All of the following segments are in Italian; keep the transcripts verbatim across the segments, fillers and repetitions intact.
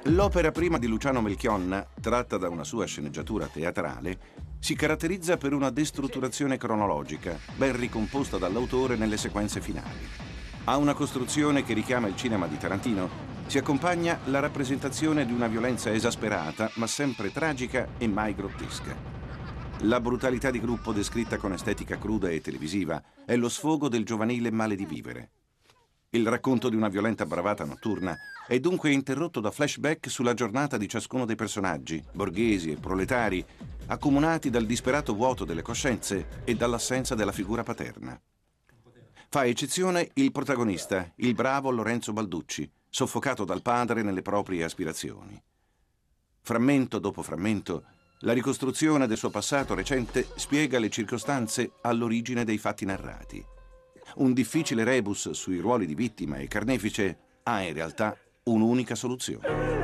L'opera prima di Luciano Melchionna, tratta da una sua sceneggiatura teatrale, si caratterizza per una destrutturazione cronologica, ben ricomposta dall'autore nelle sequenze finali. A una costruzione che richiama il cinema di Tarantino si accompagna la rappresentazione di una violenza esasperata, ma sempre tragica e mai grottesca. La brutalità di gruppo descritta con estetica cruda e televisiva è lo sfogo del giovanile male di vivere. Il racconto di una violenta bravata notturna è dunque interrotto da flashback sulla giornata di ciascuno dei personaggi, borghesi e proletari, accomunati dal disperato vuoto delle coscienze e dall'assenza della figura paterna. Fa eccezione il protagonista, il bravo Lorenzo Balducci, soffocato dal padre nelle proprie aspirazioni. Frammento dopo frammento, la ricostruzione del suo passato recente spiega le circostanze all'origine dei fatti narrati. Un difficile rebus sui ruoli di vittima e carnefice ha in realtà un'unica soluzione.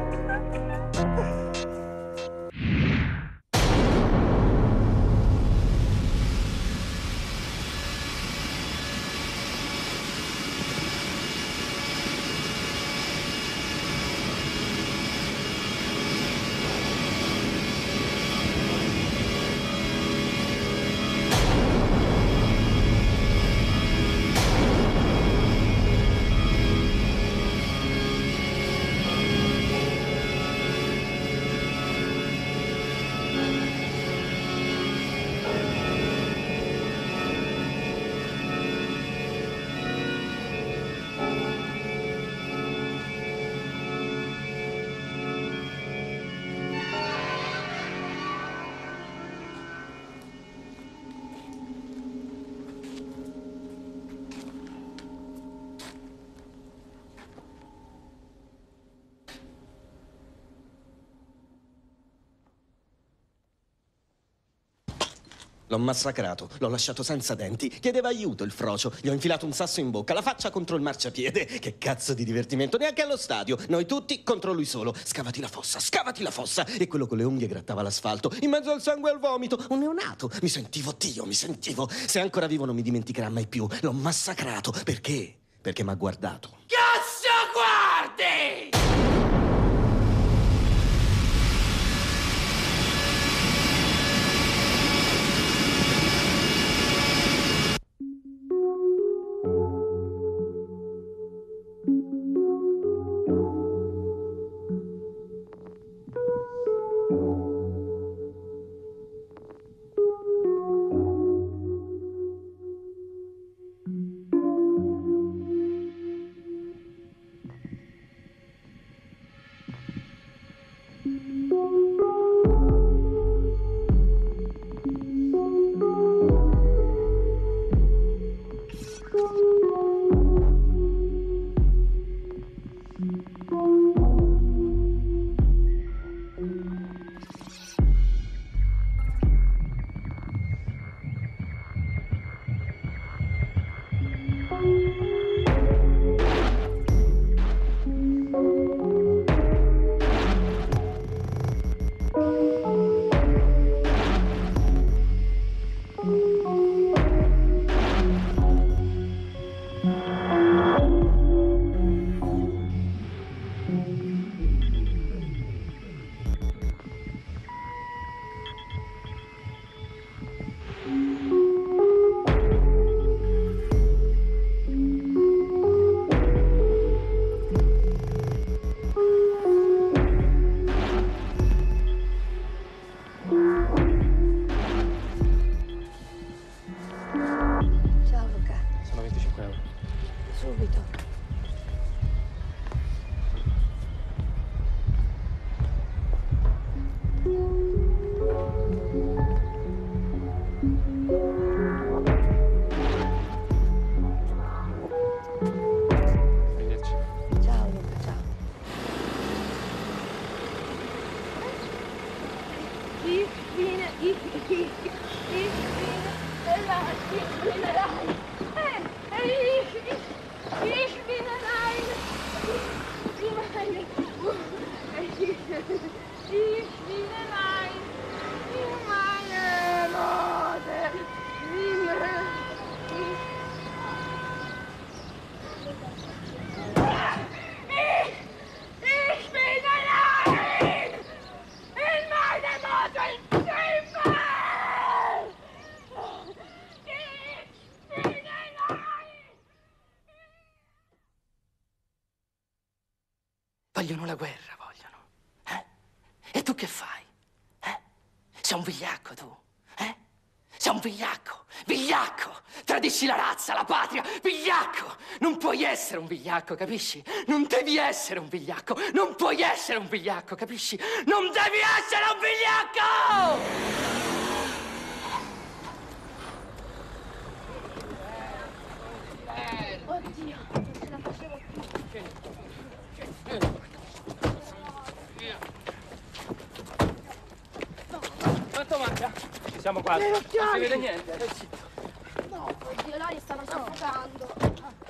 L'ho massacrato, l'ho lasciato senza denti. Chiedeva aiuto il frocio, gli ho infilato un sasso in bocca, la faccia contro il marciapiede. Che cazzo di divertimento, neanche allo stadio. Noi tutti contro lui solo. Scavati la fossa, scavati la fossa. E quello con le unghie grattava l'asfalto, in mezzo al sangue e al vomito. Un neonato. Mi sentivo Dio, mi sentivo. Se è ancora vivo non mi dimenticherà mai più. L'ho massacrato. Perché? Perché m'ha guardato. Cazzo guardi! Ich bin Vogliono la guerra, vogliono. Eh? E tu che fai? Eh? Sei un vigliacco tu, eh? Sei un vigliacco, vigliacco! Tradisci la razza, la patria, vigliacco! Non puoi essere un vigliacco, capisci? Non devi essere un vigliacco! Non puoi essere un vigliacco, capisci? Non devi essere un vigliacco! Oddio, non ce la facevo più. Quanto manca? Ci siamo quasi. Non si vede niente. No, oddio, l'aria stanno soffocando.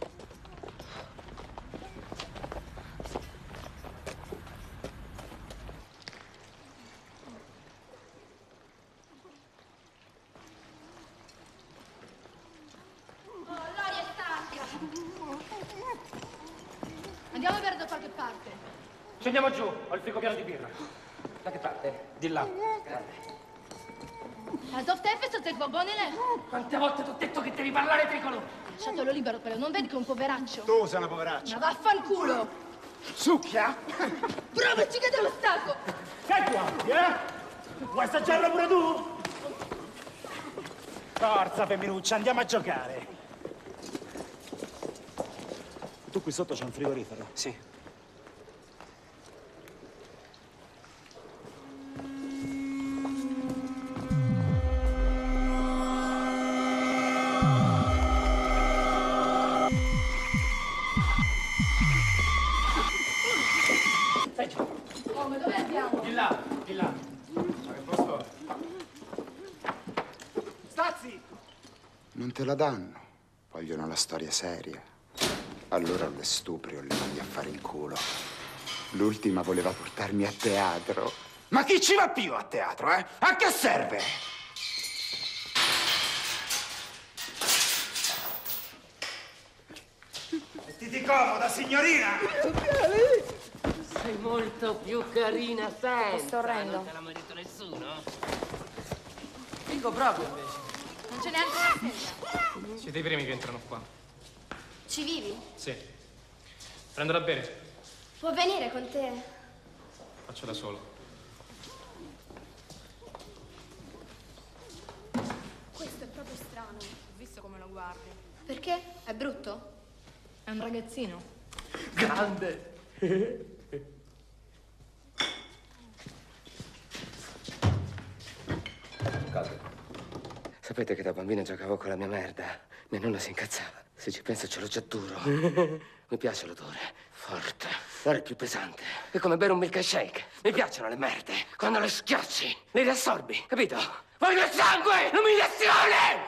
Andiamo a bere da qualche parte. Scendiamo giù, ho il frigo pieno di birra. Da che parte? Di là. Also auf der Fest und va bene lei. Quante volte ti ho detto che devi parlare tricolo? Lasciatelo libero quello, non vedi che è un poveraccio? Tu sei una poveraccia. Ma vaffanculo! Succhia? Provaci che te lo stacco! Che guardi, eh? Vuoi assaggiarlo pure tu? Forza, femminuccia, andiamo a giocare. Tu qui sotto c'è un frigorifero? Sì. Stai giù. Come, dove andiamo? Di là, di là. Ma che posto è? Stazzi! Non te la danno. Vogliono la storia seria. Allora le stupri o le mandi a fare il culo. L'ultima voleva portarmi a teatro. Ma chi ci va più a teatro, eh? A che serve? Mettiti comoda, signorina! Sei molto più carina senza. Questo orrendo. Non te l'ha mai detto nessuno? Dico proprio invece. Non c'è neanche una sedia. Siete i primi che entrano qua. Ci vivi? Sì. Prendo da bere. Può venire con te? Faccio da solo. Questo è proprio strano. Ho visto come lo guardi. Perché? È brutto? È un ragazzino. Grande. Sapete che da bambino giocavo con la mia merda? Mia nonna si incazzava. Se ci penso ce l'ho già duro. Mi piace l'odore. Forte. L'odore più pesante. È come bere un milkshake. Mi piacciono le merde. Quando le schiacci, le riassorbi. Capito? Voglio il sangue! L'umiliazione!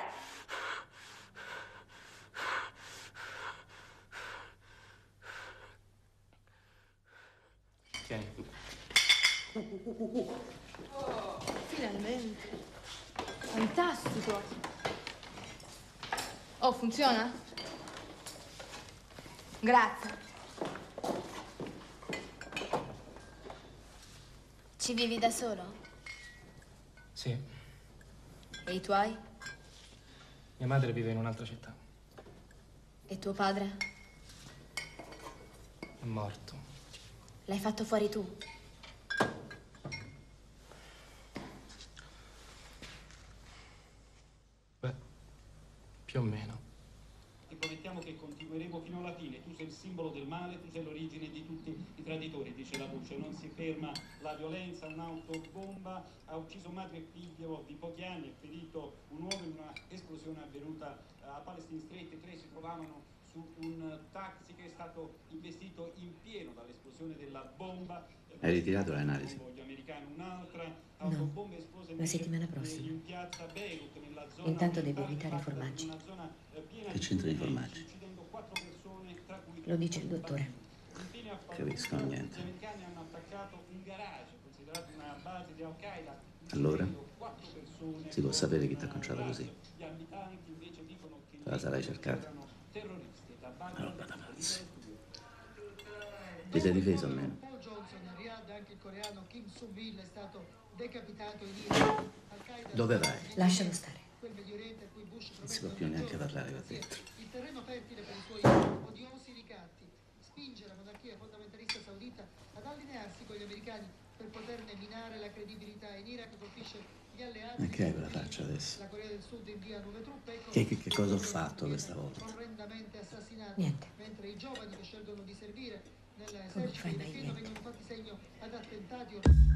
Tieni. Oh, finalmente. Fantastico. Oh, funziona? Grazie. Ci vivi da solo? Sì. E i tuoi? Mia madre vive in un'altra città. E tuo padre? È morto. L'hai fatto fuori tu? Beh, più o meno. Ti promettiamo che continueremo fino alla fine. Tu sei il simbolo del male, tu sei l'origine di tutti i traditori, dice la voce. Non si ferma la violenza, un'autobomba ha ucciso madre e figlio di pochi anni, è ferito un uomo in una esplosione avvenuta a Palestine Street. Tre si trovavano su un taxi che è stato investito in pieno dall'esplosione della bomba. Hai ritirato l'analisi? Gli americani, un'altra autobomba esplose la settimana prossima. in piazza Beirut, nella zona Intanto devo evitare i formaggi. Che c'entrano i formaggi? Lo dice il dottore. Capiscono niente. Allora? Si può sapere chi ti ha conciato così? La sarai cercata? Una roba da pazzi. Ti sei difeso o meno? Dove vai? Lascialo stare. Non si può più neanche parlare qua dentro. Il terreno fertile per i suoi odiosi ricatti spinge la monarchia fondamentalista saudita ad con gli americani per poterne minare la credibilità. In Iraq colpisce gli alleati. Ma che è quella faccia adesso? La Corea del Sud invia nuove truppe. Ecco, Che, che, che cosa ho fatto questa volta? Orrendamente assassinati. Niente. Mentre i giovani che scelgono di servire Come nell'esercito fai mai iracheno niente? vengono fatti segno ad attentati.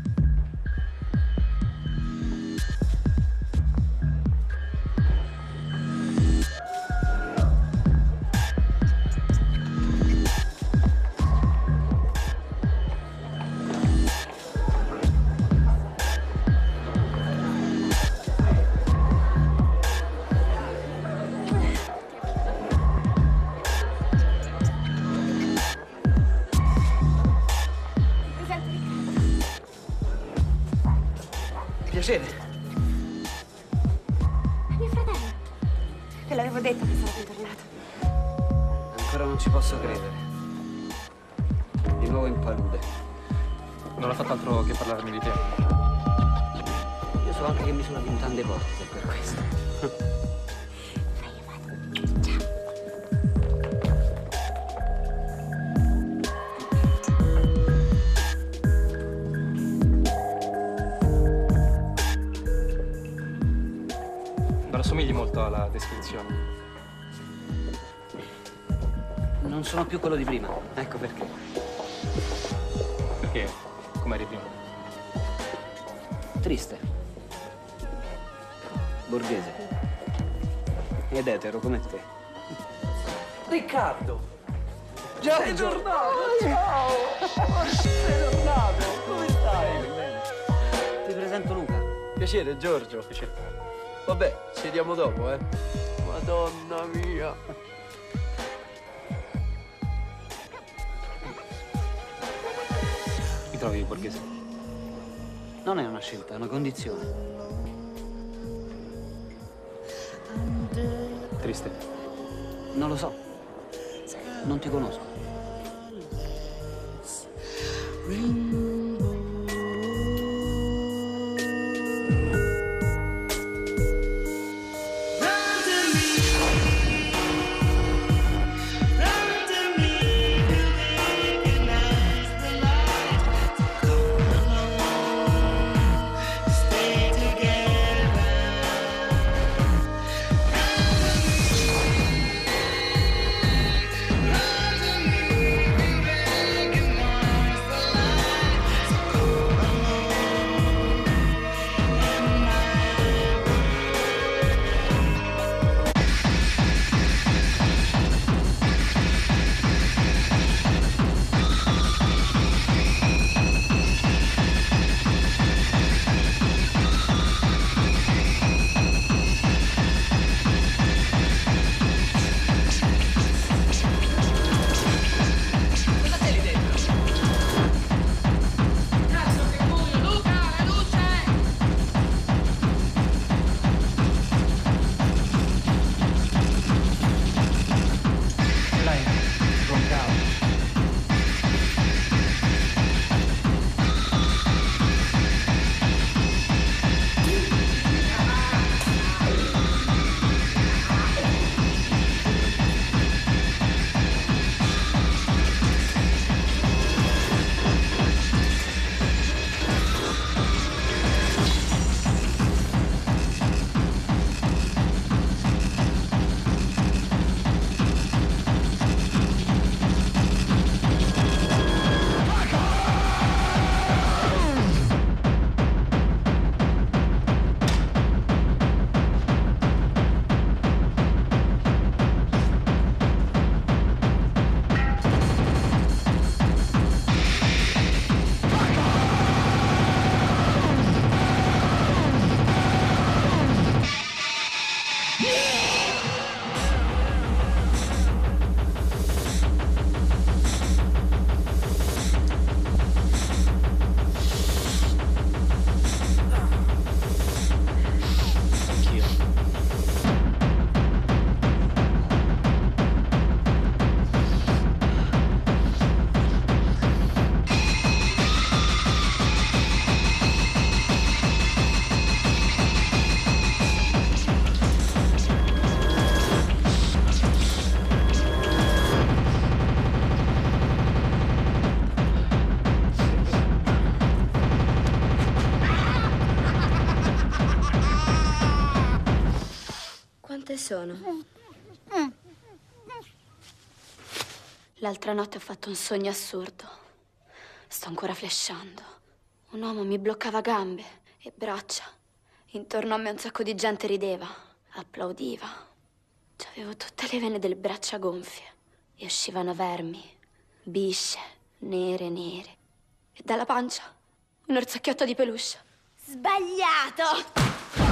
Piacere. Mio fratello. Te l'avevo detto che sarebbe tornato. Ancora non ci posso credere. Di nuovo in palude. Non ho fatto altro che parlarmi di te. Io so anche che mi sono di mutande porte per questo. Non assomigli molto alla descrizione. Non sono più quello di prima, ecco perché. Perché? Come eri prima? Triste. Borghese. Ed etero come te. Riccardo! Giorgio! Sei tornato! Ciao! Sei tornato! Come stai? Ti presento Luca. Piacere, Giorgio. Piacere. Vabbè, ci vediamo dopo, eh. Madonna mia. Mi trovi borghese? Non è una scelta, è una condizione. Triste? Non lo so. Non ti conosco. Run to me, baby. Quante sono? L'altra notte ho fatto un sogno assurdo. Sto ancora flashando. Un uomo mi bloccava gambe e braccia. Intorno a me un sacco di gente rideva, applaudiva. C'avevo tutte le vene delle braccia gonfie e uscivano vermi, bisce, nere nere. E dalla pancia un orsacchiotto di peluche. Sbagliato!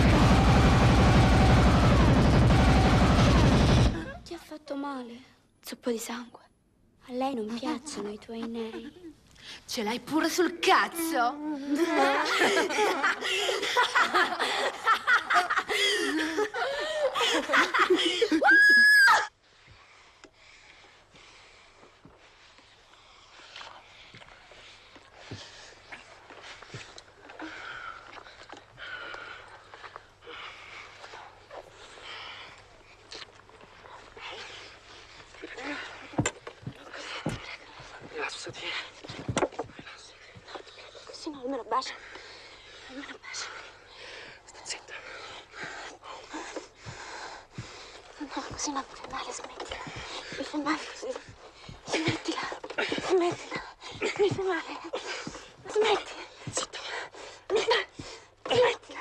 Ti ha fatto male? Zuppo di sangue. A lei non piacciono i tuoi nei. Ce l'hai pure sul cazzo? Rilassati. Così no, almeno bacia. Almeno bacia. Sta zitta. No, così no, mi fai male, smettila. Mi fai male così. Smettila. Smettila. Mi fai male. Smetti. Zitta. Smettila. Smettila.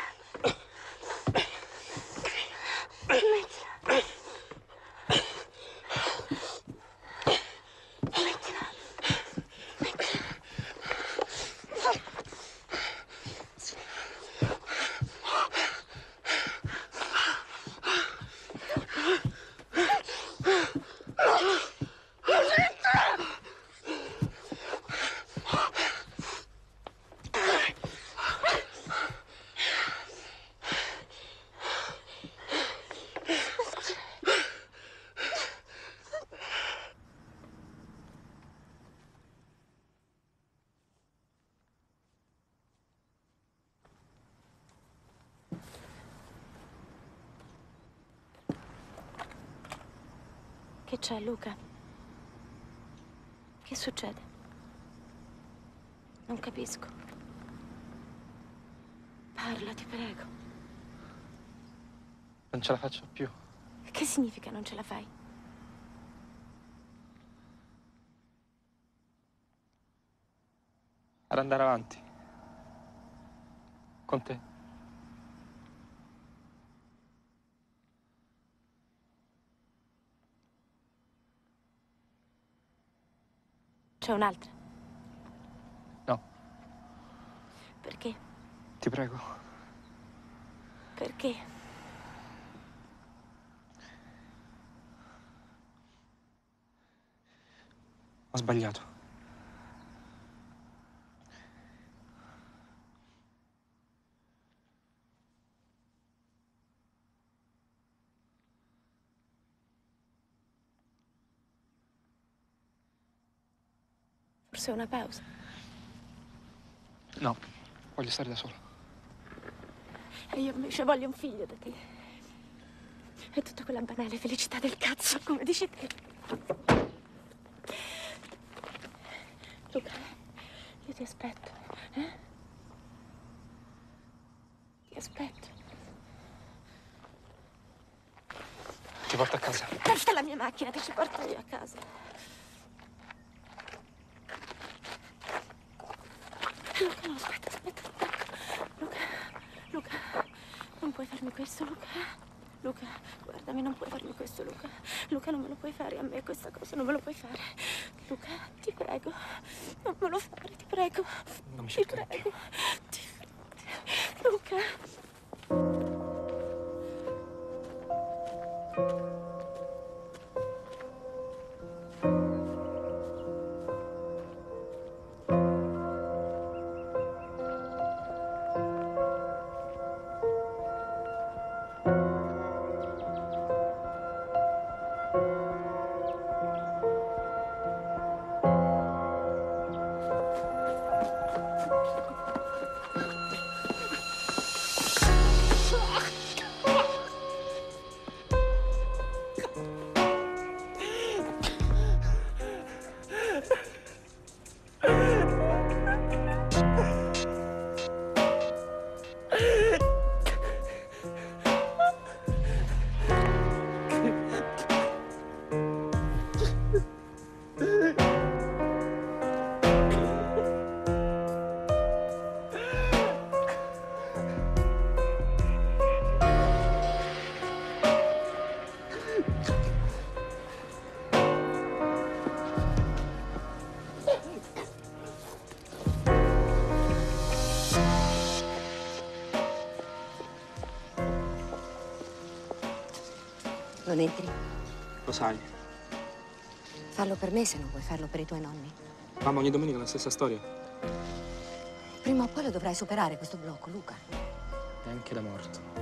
Che c'è, Luca? Che succede? Non capisco. Parla, ti prego. Non ce la faccio più. Che significa non ce la fai? Ad andare avanti. Con te. C'è un'altra? No. Perché? Ti prego. Perché? Ho sbagliato. Forse una pausa. No, voglio stare da solo. E io invece voglio un figlio da te. E tutta quella banale felicità del cazzo, come dici te. Luca, io ti aspetto, eh? Ti aspetto. Ti porto a casa. Porta la mia macchina, ti ci porto io a casa. Luca, no, aspetta, aspetta. Luca, Luca, non puoi farmi questo, Luca. Luca, guardami, non puoi farmi questo, Luca. Luca, non me lo puoi fare a me questa cosa, non me lo puoi fare. Luca, ti prego, non me lo fare, ti prego. Non mi ti prego. Ti... Luca. Quando entri? Lo sai. Fallo per me se non vuoi farlo per i tuoi nonni. Mamma, ogni domenica la stessa storia. Prima o poi lo dovrai superare questo blocco, Luca. E anche la morte.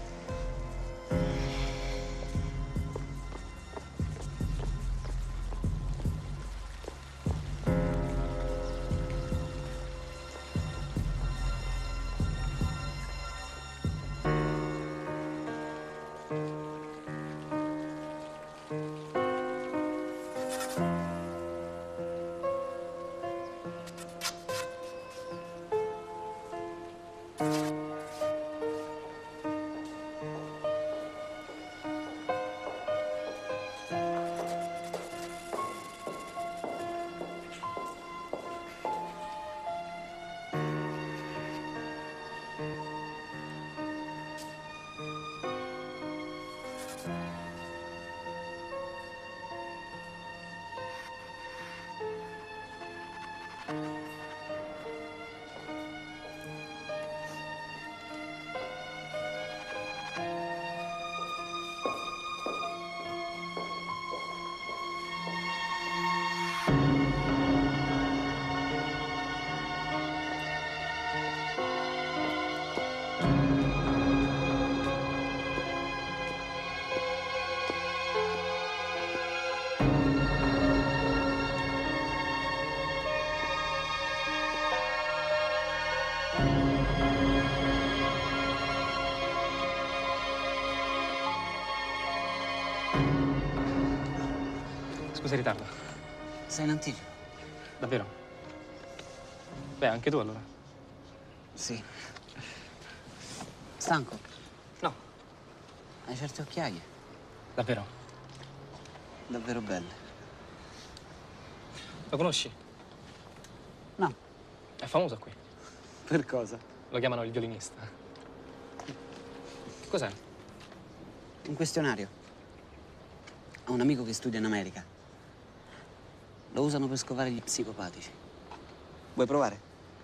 Scusa il ritardo. Sei in anticipo. Davvero? Beh, anche tu allora. Sì. Stanco? No. Hai certe occhiaie. Davvero? Davvero belle. Lo conosci? No. È famoso qui. Per cosa? Lo chiamano il violinista. Che cos'è? Un questionario. Ho un amico che studia in America. Lo usano per scovare gli psicopatici. Vuoi provare?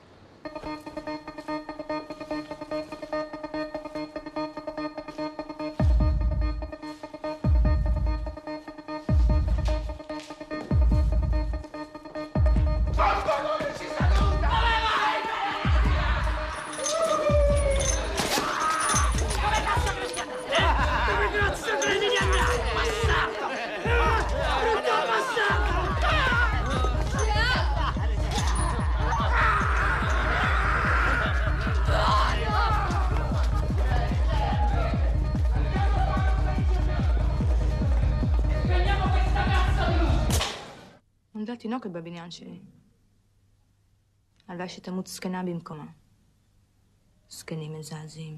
נולדתי תינוקת בבניין שלי. הלוואי שתמות זקנה במקומה. זקנים מזעזעים.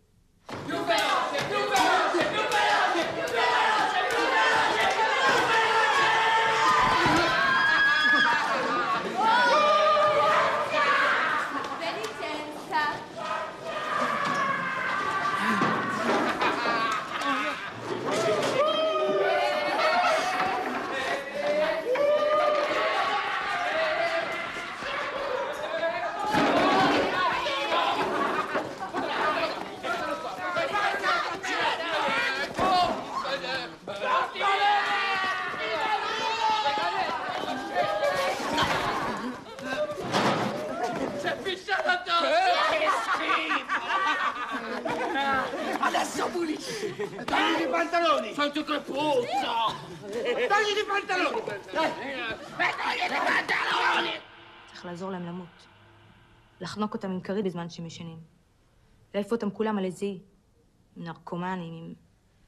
Adesso pulisci! Togli i pantaloni! Senti che puzza! Togli i pantaloni! Togli i pantaloni! צריך לעזור להם למות. לחנוק אותם עם כרית בזמן שהם ישנים. להעיף אותם כולם על איזי. עם נרקומנים, עם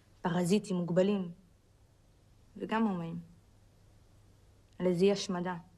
פרזיטים מוגבלים. וגם הומואים. על איזי השמדה.